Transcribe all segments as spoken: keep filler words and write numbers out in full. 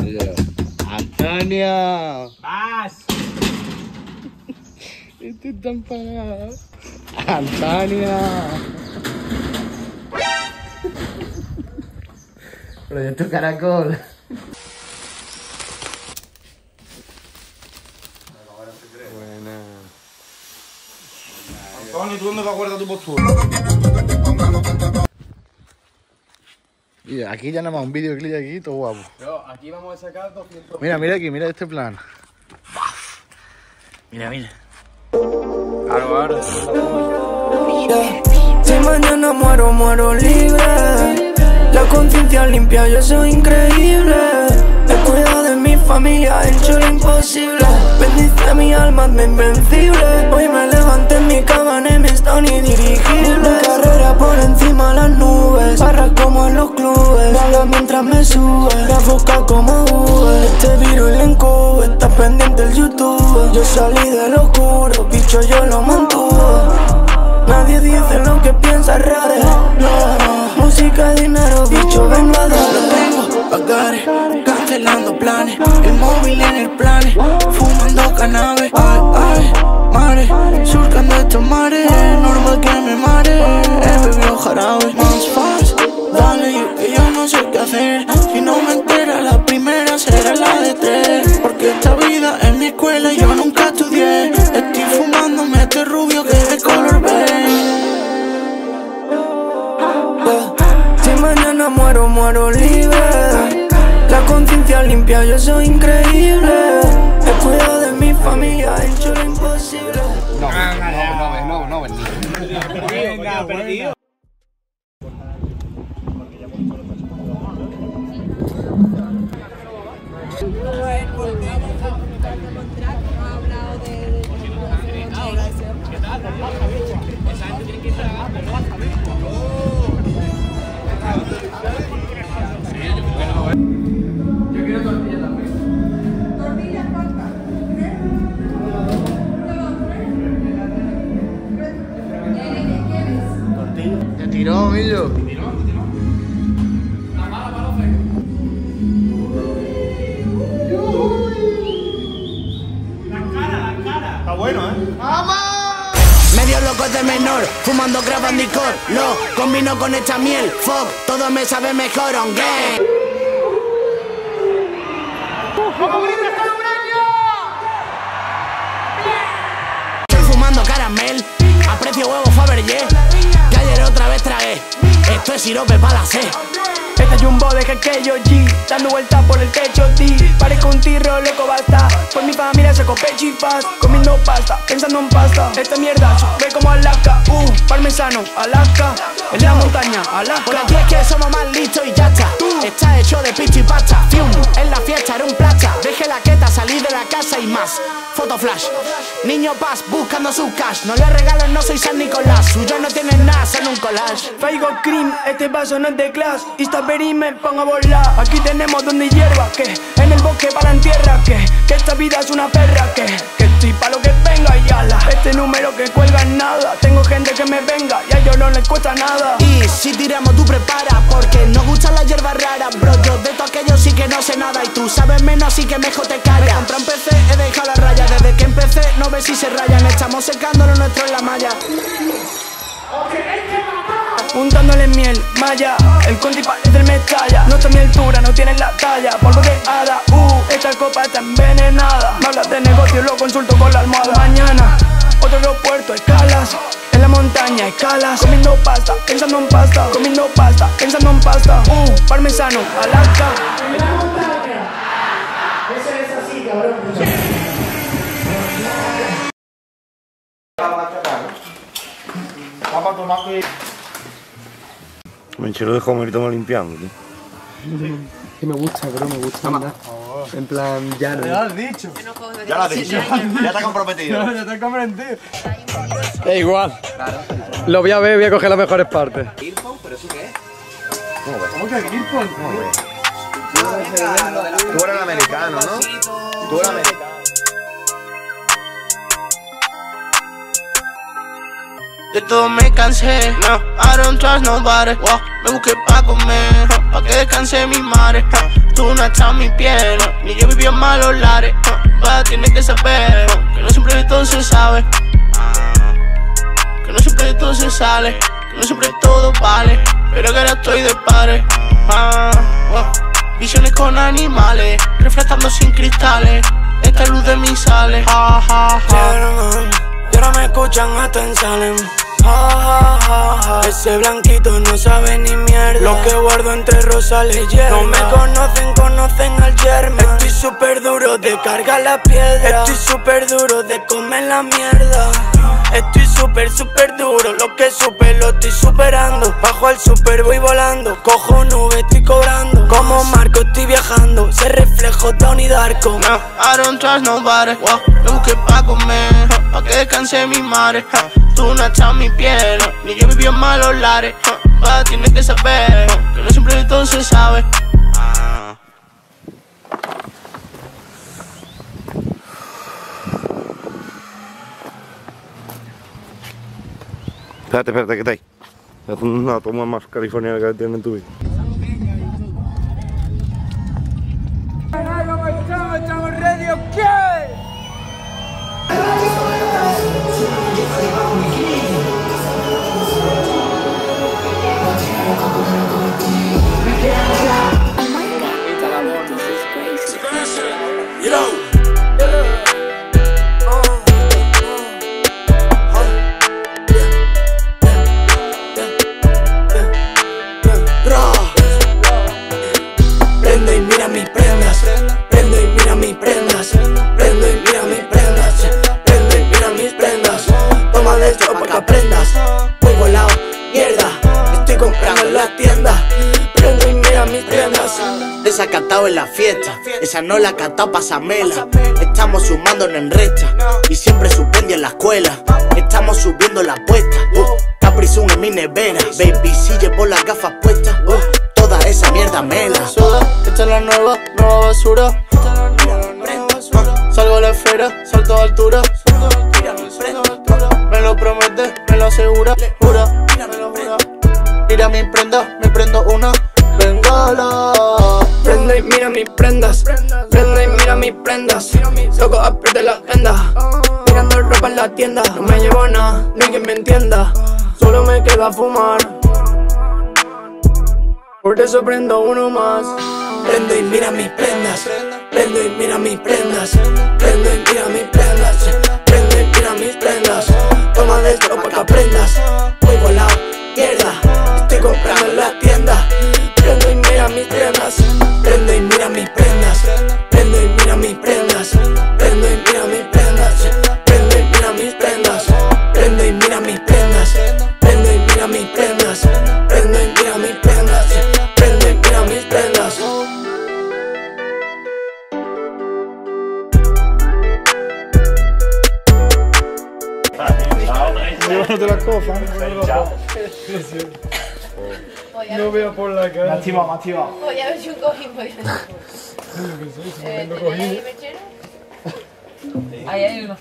Antonio. ¡Vas! Este está enfadado. Antonio. Proyecto Caracol. Buena. Antonio, ¿tú dónde vas a guardar tu postura? Y aquí ya nada más un videoclip aquí, todo guapo. Pero aquí vamos a sacar doscientos. Mira, mira aquí, mira este plan. Mira, mira. Claro, ahora. Si mañana muero, muero libre. La conciencia limpia, yo soy increíble. He cuidado de mi familia, he hecho lo imposible. Bendice mi alma, hazme invencible. Hoy me levanté en mi cama, no me está ni dirigible. Mi carrera por encima de las nubes, barras como en los clubes. Me habla mientras me sube, me busca como Uber. Este virus le incube, está pendiente el YouTube. Yo salí de lo oscuro, bicho yo lo mantuve. Nadie dice lo que piensa raro, no. Música, dinero, bicho, vengo a dar. Lo tengo, pagares, cancelando planes. El móvil en el plane, fumando cannabis. Ay, ay, mare, surcando estos mares. Normal que me mare, he bebido jarabe. Más fast, dale, yo, que yo no sé qué hacer. Si no me entera la primera, será la de tres. Porque esta vida es mi escuela y yo nunca estudié. Estoy fumándome este rubio que es de color beige. Si mañana muero, muero libre. La conciencia limpia, yo soy increíble. He cuidado de mi familia, he hecho lo imposible. No, no, no, no, no, Venga, perdido. Yo quiero tortilla también. Tortilla falta. ¿Qué quieres? Tortilla. Te tiró, Millo. Está bueno, ¿eh? Medio loco de menor, fumando grabando licor. Lo combino con esta miel, fuck, todo me sabe mejor on game. Estoy fumando caramel, aprecio huevo Fabergé. Que ayer otra vez tragué, esto es sirope para la sed. Este jumbo de aquello G, dando vueltas por el techo D. Parezco un tirro, loco basta. Por mi familia saco pecho y paz. Comiendo pasta, pensando en pasta. Esta mierda sube como Alaska. Uh, parmesano, Alaska. En la montaña, Alaska. Por aquí es que somos más listos y ya está. Está hecho de picho y pasta. Fium, en la fiesta era un plata. Dejé la queta, salí de la casa y más. Foto flash, niño paz buscando su cash. No le regalen, no soy San Nicolás. Suyo no tienen nada, son un collage. Faigo cream, este vaso no es de class. Y esta y me pongo a volar. Aquí tenemos donde hierba, que en el bosque para en tierra, que que esta vida es una perra, que que estoy pa' lo que venga y ala. Este número que cuelga en nada. Tengo gente que me venga y a ellos no les cuesta nada. Y si tiramos tú prepara, porque nos gustan las hierbas raras. Bro, yo de todo aquello sí que no sé nada. Y tú sabes menos, así que mejor te callas. Me compré un P C, he dejado la raya. Desde que empecé, no ves si se rayan. Estamos secando lo nuestro en la malla. Untándole miel, malla. El conti parece el Mestalla. No está a mi altura, no tiene la talla. Polvo de hada, uh, esta copa está envenenada. Me hablas de negocio, lo consulto con la almohada. Mañana, otro aeropuerto, escalas. En la montaña, escalas. Comiendo pasta, pensando en pasta. Comiendo pasta, pensando en pasta. Uh, parmesano, Alaska. En la montaña. Eso es así, cabrón. Vamos a tomar que... Me lo dejo ahorita limpiando, tío. Que me gusta, bro, me gusta andar. En plan, ya no. Ya lo has dicho. Ya lo has dicho. Ya está comprometido. Ya está comprometido. Es igual. Claro. Lo voy a ver, voy a coger las mejores partes. ¿Earphone? ¿Pero eso qué es? ¿Cómo que Earphone? Tú eres el americano, ¿no? Tú eres americano. de todo me cansé. No, I don't trust nobody. Wow, me busqué pa' comer, uh, pa' que descanse mi madre. Uh, tú no estás en mi piel, uh, ni yo viví en malos lares. Uh, pa' tienes que saber uh, que no siempre de todo se sabe. Uh, que no siempre de todo se sale, que no siempre todo vale. Pero que ahora estoy de pares. Uh, wow. Visiones con animales, reflejando sin cristales. Esta luz de mí sale. Ja, ja, ja. Y ahora me escuchan hasta en Salem. Ja, ja, ja, ja. Ese blanquito no sabe ni mierda. Lo que guardo entre rosales hierba. No me conocen, conocen al yerma. Estoy súper duro de cargar la piedra. Estoy súper duro de comer la mierda. Estoy súper, súper duro, lo que supe lo estoy superando. Bajo al super voy volando, cojo nube, estoy cobrando. Como Marco estoy viajando, se reflejo Tony Darko. No, I don't trust nobody, wow, me busqué pa' comer, uh, pa' que descanse mi madre. uh, Tú no estás en mi piel, uh, ni yo viví en malos lares. uh, Pa' tienes que saber, uh, que no siempre de todo se sabe. uh. Espérate, espérate, ¿qué estáis? Es una toma más californiana que tienes en tu vida. Estamos ready, ¿ok? Prendo y mira mis prendas, prendo y mira mis prendas, prendo y mira mis prendas, prendo y mira mis prendas. Toma de esto pa' que aprendas. Voy volado, mierda, estoy comprando en las tiendas. Prendo y mira mis prendas. Desacatado en la fiesta, esa no la catao, pásamela. Estamos sumándonos en recta y siempre suspendí en la escuela. Estamos subiendo la apuesta, uh, Capri Sun en mi nevera. Baby, si llevo las gafas puestas, uh, toda esa mierda mela. Suda, esta es la nueva, nueva basura. uh, Salgo a la esfera, salto a altura. Me lo promete, me lo asegura, jura, me lo jura. Mira mi prenda, me prendo una bengala. Prendo y mira mis prendas, prendo y mira mis prendas. Loco, apriete la agenda, mirando ropa en la tienda. No me llevo nada, no hay quien me entienda, solo me queda fumar. Por eso prendo uno más. Prendo y mira mis prendas, prendo y mira mis prendas, prendo y mira mis prendas, prendo y mira mis prendas. Toma de esto pa' que aprendas. Voy volado, mierda, estoy comprando en la tienda. Prendo y mira mis prendas, prendo y mira mis prendas, prendo y mira mis prendas, prendo y mira mis prendas, prendo y mira mis prendas, prendo y mira mis prendas, prendo y mira mis prendas, prendo y mira mis prendas, prendo y mira mis prendas. Llévate la cofa. No veo por la cara. Me activa, me activa. Voy a ver si un cojín voy a eh, ¿tenéis ahí mechero? Ahí hay uno.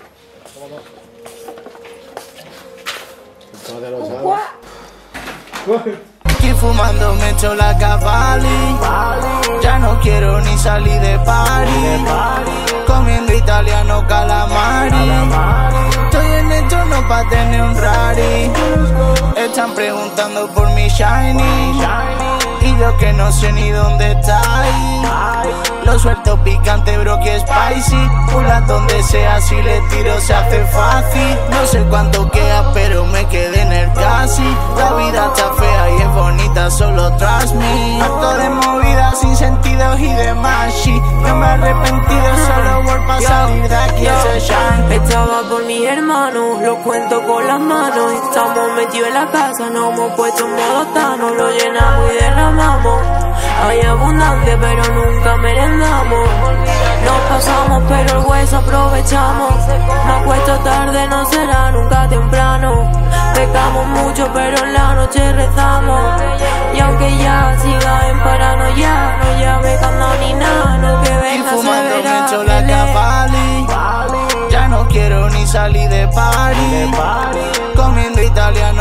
Aquí fumando me echo la Cavalli. Ya no quiero ni salir de party. Comiendo italiano calamari. Estoy en esto no pa' tener un rari. Están preguntando por mi shiny. Y yo que no sé ni dónde está ahí. Lo suelto picante, bro, que spicy. Pula donde sea, si le tiro se hace fácil. No sé cuánto queda, pero me quedé en el casi. La vida está fea y es bonita solo tras mí. Harto de movidas sin sentido y de mashi. No me he arrepentido, solo por pa' salir de aquí ese shine. Estaba por mis hermanos, lo cuento con las manos. Estamos metidos en la casa, nos hemos puesto en modo tano. Lo llenamos y derramamos. Hay abundancia pero nunca merendamos. Nos pasamos pero el hueso aprovechamos. Me acuesto tarde, no será nunca temprano. Pecamos mucho pero en la noche rezamos. Y aunque ya siga en paranoia, no llame cuando ni nada. No que venga Y fumando se verá. me echo la Cavalli. Ya no quiero ni salir de party. Comiendo italiano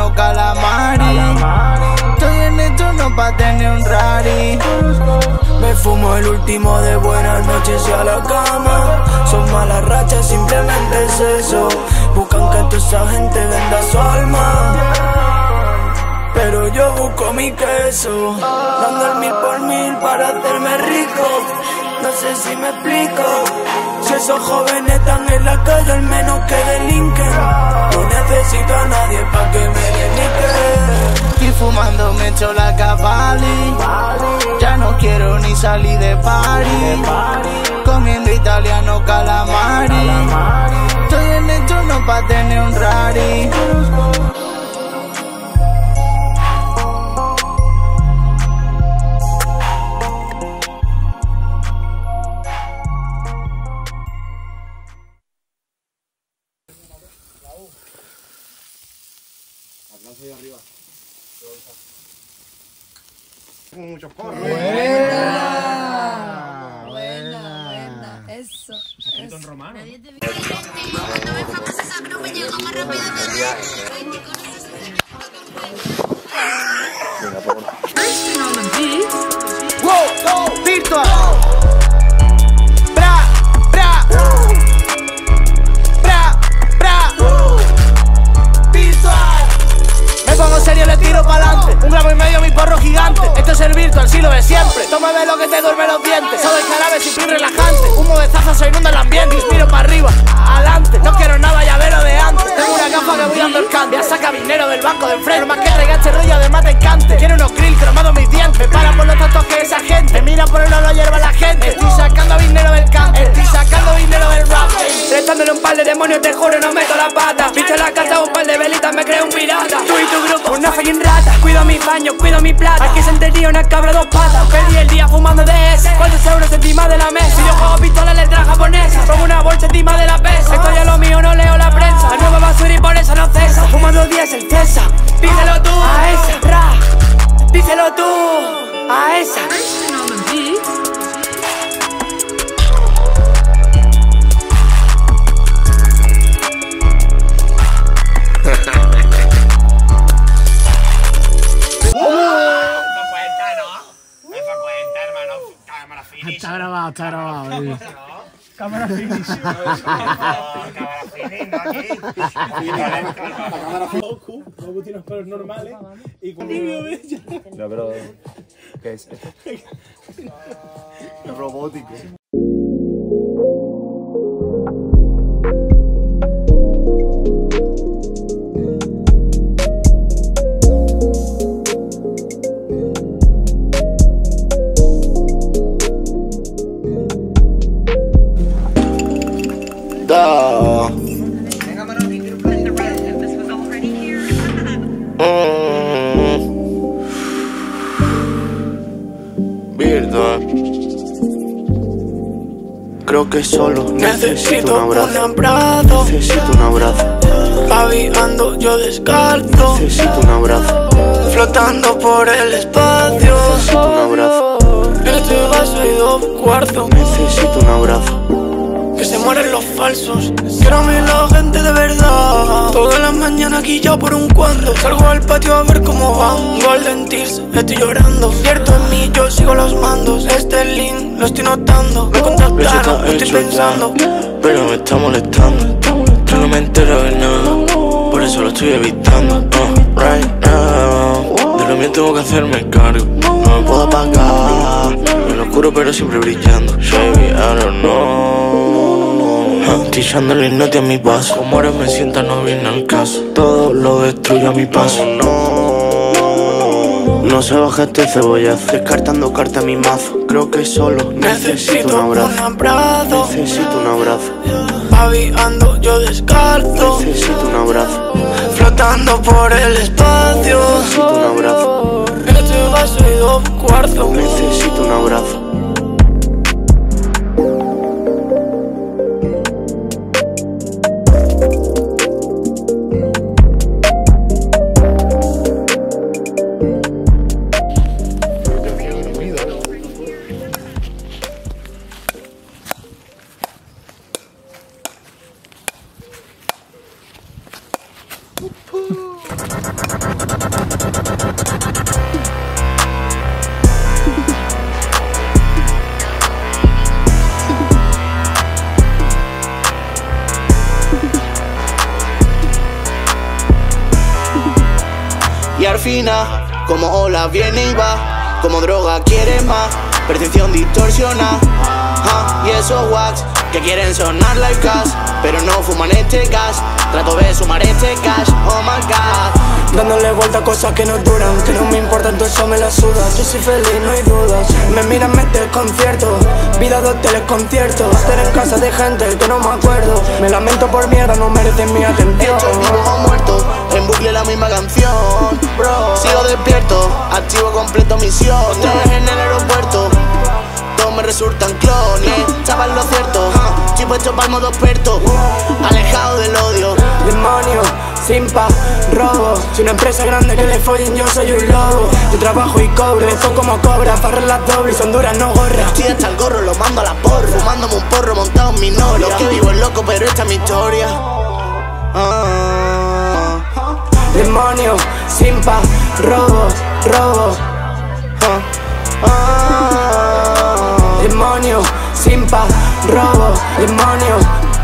pa' tener un rari. Me fumo el último de buenas noches y a la cama. Son malas rachas, simplemente es eso. Buscan que toda esa gente venda su alma, pero yo busco mi queso, dando el mil por mil para hacerme rico. No sé si me explico. Si esos jóvenes están en la calle, al menos que delinquen. No necesito a nadie pa' que me denique. Estoy fumando, me echo la Cavalli. Ya no quiero ni salir de party. Comiendo italiano calamari. Estoy en el turno pa' tener un rari. Muchos porros. Buena, buena, buena. Eso. Escrito en romano. Wow, virtual. Bra, bra. Bra, bra. Virtual. Me pongo serio, le tiro pa'lante. Un gramo y medio, mi porro gigante. Esto es el virtual, sí lo ves siempre. Tómame lo que te duerme los dientes. Soy jarabe sin relajante. Humo de zaza se inunda el ambiente. Inspiro para arriba, adelante. No quiero nada, llavero de antes. Tengo una gafa que voy dando el cante. Ya saca dinero del banco de enfrente. Más que traiga este rollo de mate y cante. Quiero unos grill cromados mis dientes. Me para por los tantos que esa gente. Me mira por el oro, hierba la gente. Estoy sacando dinero del cante. Estoy sacando dinero del rap. Prestándole un par de demonios, te juro, no meto la pata. Viste la casa, un par de velitas, me creo un pirata. Tú y tu grupo, una fucking rata. Cuido mis baños, cuido mi plata. Aquí se entería una cabra, dos patas. Perdí el día fumando de ese. ¿Cuántos euros encima de la mesa? Si yo juego pistola, letra japonesa. Pongo una bolsa encima de la pesa. Esto ya lo mío, no leo la prensa. La nueva basura y por eso no cesa. Fumando diez el cesa. Díselo tú a esa, ra. Díselo tú a esa. Está grabado, está grabado. Cámara finish. Cámara finish, ¿no? Aquí. Goku, Goku tiene los pelos normales y cuando... No, pero... ¿Qué es esto? Robótico. Da. Mm. Virtual. Creo que solo necesito un abrazo. Necesito un abrazo. Babiando yo descalzo. Necesito un abrazo. Flotando por el espacio. Necesito un abrazo. Este vaso hay dos cuartos. Necesito un abrazo. Que se mueren los falsos. Quiero a mí la gente de verdad. Todas las mañanas aquí yo por un cuando. Salgo al patio a ver cómo van. Golden Tears, estoy llorando. Cierto en mí, yo sigo los mandos. Este link lo estoy notando. Me contactaron, lo estoy pensando. Pero me está molestando. Yo no me entero de nada. Por eso lo estoy evitando. uh, Right now. De lo mío tengo que hacerme cargo. No me puedo apagar. En lo oscuro pero siempre brillando. Baby, I don't know. Tillando el hipnote a mi paso. Como ahora me sienta no viene al caso. Todo lo destruyo a mi paso. No, no se baja este cebollazo. Descartando carta a mi mazo. Creo que solo necesito un abrazo. Un abrazo. Necesito un abrazo. Babiando yo descalzo. Necesito un abrazo. Flotando por el espacio. Necesito un abrazo. Este vaso y dos cuartos. Necesito un abrazo. fina, como ola viene y va, como droga quiere más, percepción distorsiona, ah, y esos wax que quieren sonar like gas, pero no fuman este gas. Trato de sumar este cash, oh my god. Dándole vuelta a cosas que no duran, que no me importan, todo eso me la suda. Yo soy feliz, no hay dudas. Me miran, me desconcierto. Vida de hoteles, conciertos. Estar en casa de gente que no me acuerdo. Me lamento por mierda, no merecen mi atención. Estoy vivo o muerto, en bucle la misma canción, bro. Sigo despierto, activo completo misión. Otra vez en el aeropuerto, todos me resultan clones. Chaval, lo cierto, estoy puesto para el modo experto, alejado del odio. Demonio, sin paz, robo. Soy una empresa grande que le follen, yo soy un lobo. Yo trabajo y cobro, esto como cobra. Farras las dobles, son duras, no gorras. Estoy hasta el gorro, lo mando a la porra, fumándome un porro montado en mi noria. Lo que vivo es loco, pero esta es mi historia. ah. Demonio, sin paz, robo, robo. ah. ah. Demonio, sin paz, robo, demonio.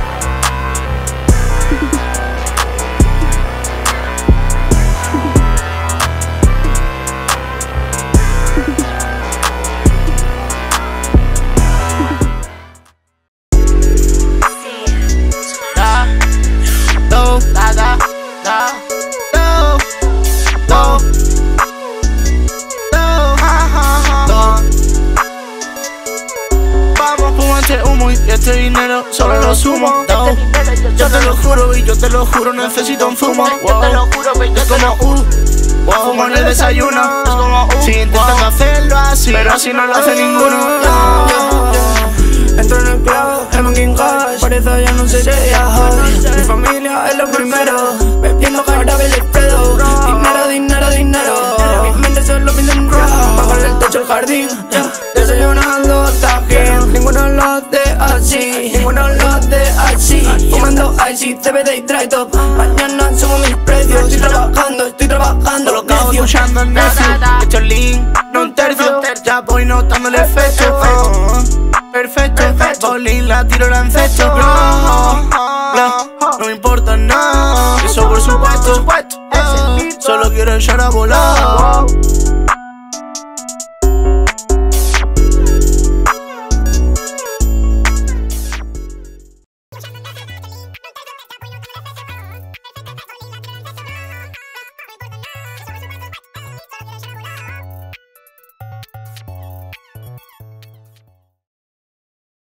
Este dinero solo lo sumo, no. Yo te lo juro y yo te lo juro, necesito un zumo. Yo te lo juro, baby, es como uh, wow, fumo en el desayuno. Es como uh, sí, intentando hacerlo así, pero así no lo hace ninguno. Yeah, yeah, yeah. Entro en el club, el Monkey Cash. Por eso ya no sé viajar. Mi familia es lo primero. Bebiendo jarabe y Alfredo. Dinero, dinero, dinero. Mi mente solo piensa en rock. Bajo el techo del jardín, yeah. Desayunando tajín. Ninguno lo hace así, ninguno lo hace así. Fumando icy, C B D y dry top. Mañana subo mis precios. Estoy trabajando, estoy trabajando. Lo cago escuchando en Netflix. Hecho el link, no un tercio. Ya voy notando el efecto. Perfecto, Bolín la tiro la encesto. No, no, no me importa nada. Eso por supuesto. Solo quiero echar a volar.